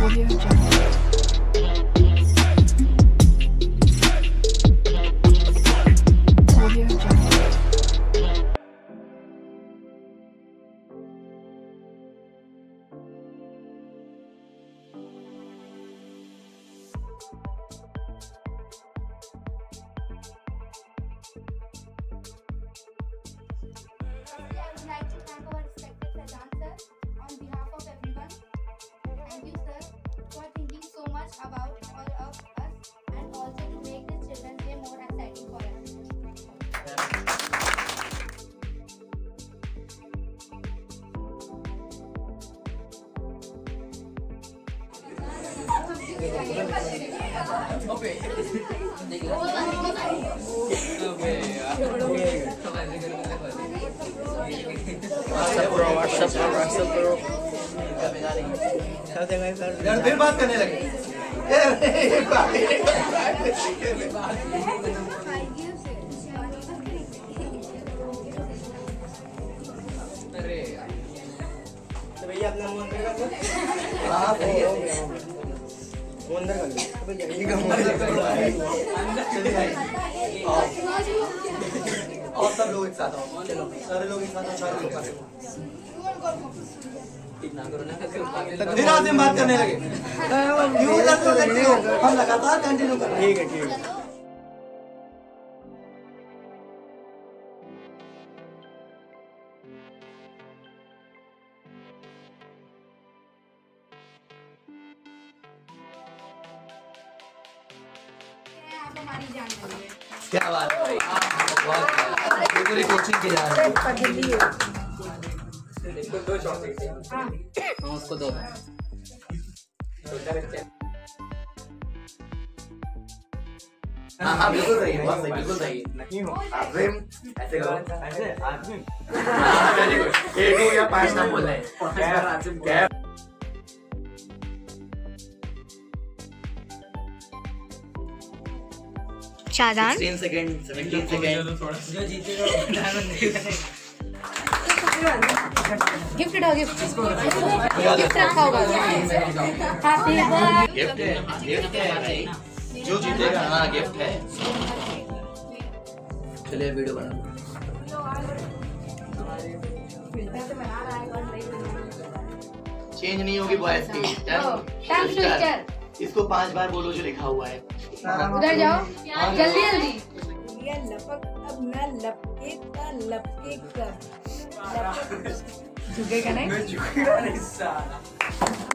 Audio Jungle. Audio Jungle. Firstly, I would like to thank our respected Faizan sir on behalf of everyone. Thank you, sir, for thinking so much about all of us and also to make this Children's Day more exciting for us. WhatsApp bro. यार फिर बात करने लगे। तो भैया अपना मुंह अंदर कर लो। हाँ सही है। मुंह अंदर कर लो। तो भैया ठीक है और सब लोग एक साथ आओ। चलो सारे लोग एक साथ आओ। सारे लोग आते फिर आपसे बात करने लगे। क्यों करते हो? हम लगातार कंटिन्यू कर रहे हैं। ठीक है। आप हमारी जान बनी है। क्या बात है भाई। बहुत ये पूरी कोचिंग की जा रही है। हाँ उसको दो हाँ हाँ बिल्कुल सही है। बहुत सही बिल्कुल सही है। नहीं हो। आजिम ऐसे करो। ऐसे आदमी। Very good. एक हो या पांच नाम बोल रहे हैं। क्या शाहजान 16 सेकंड 17 सेकंड जो जीतेगा गिफ्ट दो गिफ्ट रखा होगा हैप्पी बर्थडे गिफ्ट है भाई। जो जीतेगा हाँ गिफ्ट है। चलिए वीडियो बना। चेंज नहीं होगी बॉयज की। टंग ट्विस्टर इसको 5 बार बोलो जो लिखा हुआ है। उधर जाओ जल्दी जल्दी ये लपक अब न लपके कर झुकेगा नहीं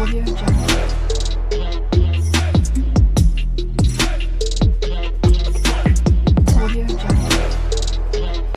Audio Jungle.